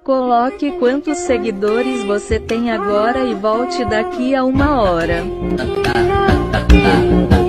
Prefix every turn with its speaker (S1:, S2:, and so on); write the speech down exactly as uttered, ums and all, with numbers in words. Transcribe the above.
S1: Coloque quantos seguidores você tem agora e volte daqui a uma hora.